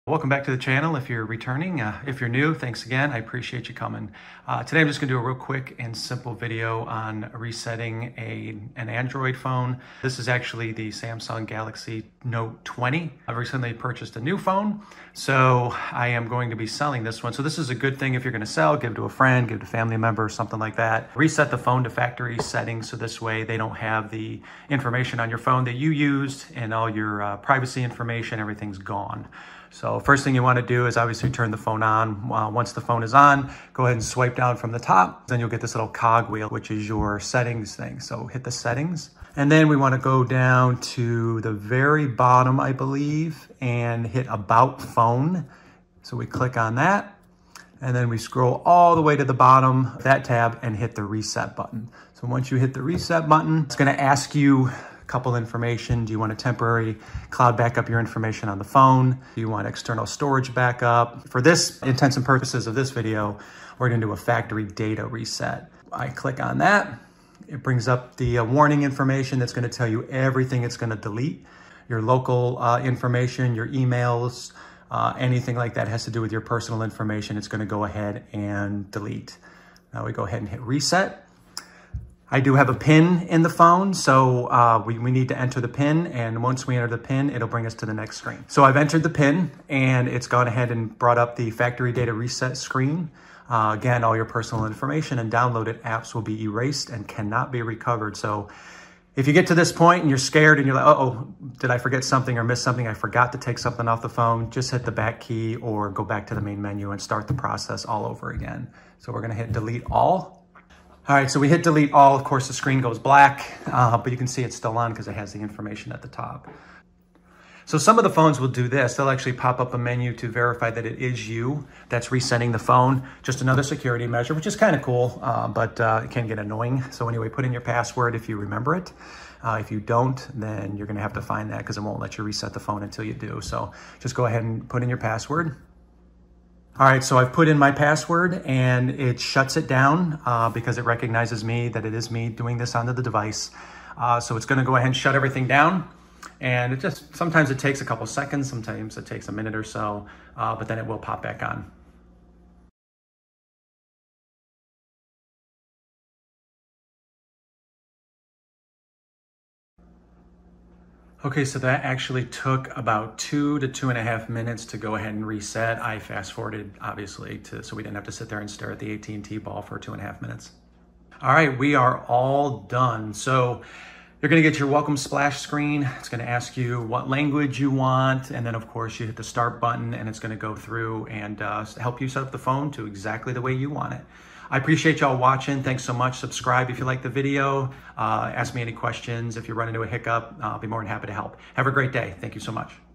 Welcome back to the channel if you're returning. If you're new, thanks again. I appreciate you coming. Today I'm just going to do a real quick and simple video on resetting an Android phone. This is actually the Samsung Galaxy Note 20. I've recently purchased a new phone, so I am going to be selling this one. So this is a good thing if you're going to sell, give to a friend, give to a family member, something like that. Reset the phone to factory settings so this way they don't have the information on your phone that you used and all your privacy information, everything's gone. So first thing you want to do is obviously turn the phone on. Once the phone is on, go ahead and swipe down from the top. Then you'll get this little cog wheel, which is your settings thing. So hit the settings. And then we want to go down to the very bottom, I believe, and hit About Phone. So we click on that. And then we scroll all the way to the bottom of that tab and hit the reset button. So once you hit the reset button, it's going to ask you couple information. Do you want a temporary cloud backup your information on the phone? Do you want external storage backup? For this intents and purposes of this video, we're going to do a factory data reset. I click on that. It brings up the warning information that's going to tell you everything it's going to delete. Your local information, your emails, anything like that has to do with your personal information, it's going to go ahead and delete. Now we go ahead and hit reset. I do have a PIN in the phone, so we need to enter the PIN, and once we enter the PIN, it'll bring us to the next screen. So I've entered the PIN, and it's gone ahead and brought up the factory data reset screen. Again, all your personal information and downloaded apps will be erased and cannot be recovered. So if you get to this point and you're scared and you're like, uh-oh, did I forget something or miss something? I forgot to take something off the phone. Just hit the back key or go back to the main menu and start the process all over again. So we're gonna hit delete all. All right, so we hit delete all. Of course, the screen goes black, but you can see it's still on because it has the information at the top. So some of the phones will do this. They'll actually pop up a menu to verify that it is you that's resetting the phone. Just another security measure, which is kind of cool, but it can get annoying. So anyway, put in your password if you remember it. If you don't, then you're gonna have to find that because it won't let you reset the phone until you do. So just go ahead and put in your password. All right, so I've put in my password and it shuts it down because it recognizes me, that it is me doing this onto the device. So it's gonna go ahead and shut everything down. And sometimes it takes a couple seconds, sometimes it takes a minute or so, but then it will pop back on. Okay, so that actually took about 2 to 2.5 minutes to go ahead and reset. I fast forwarded, obviously, so we didn't have to sit there and stare at the AT&T ball for 2.5 minutes. All right, we are all done. So you're gonna get your welcome splash screen. It's gonna ask you what language you want. And then of course you hit the start button and it's gonna go through and help you set up the phone to exactly the way you want it. I appreciate y'all watching. Thanks so much. Subscribe if you like the video. Ask me any questions. If you run into a hiccup, I'll be more than happy to help. Have a great day. Thank you so much.